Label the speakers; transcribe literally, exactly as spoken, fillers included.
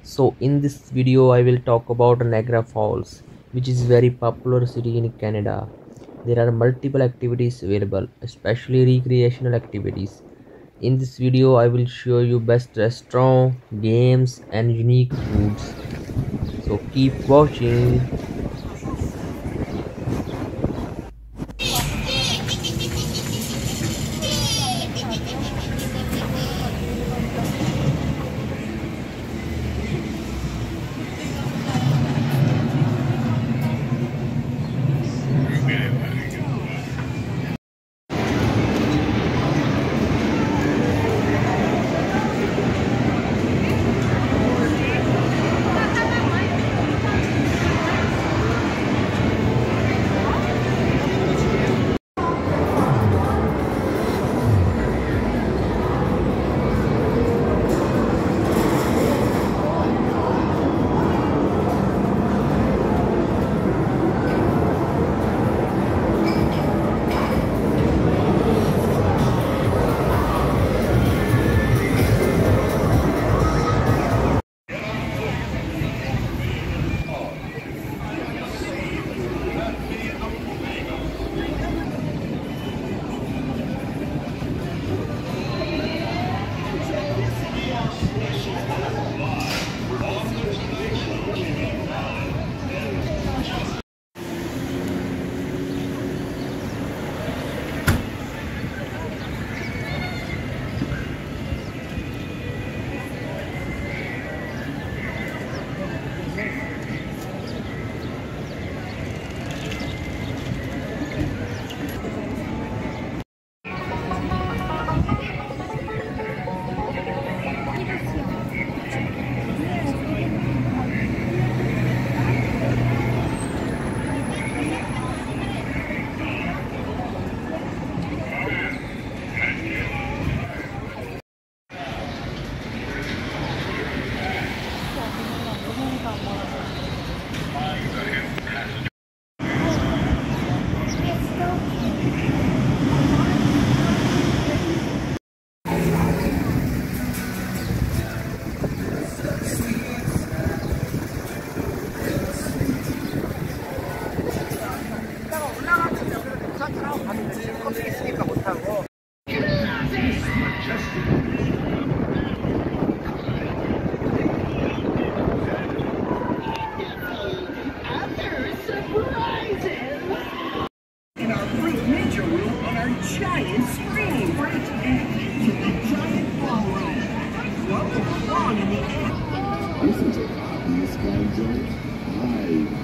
Speaker 1: So in this video I will talk about Niagara Falls, which is very popular city in Canada. There are multiple activities available, especially recreational activities. In this video I will show you best restaurant, games and unique foods. So keep watching.
Speaker 2: In our Fruit Ninja room on our giant screen. Great end to the giant ballroom. Welcome along in the air.
Speaker 3: Listen to Pop in the Sky Joe live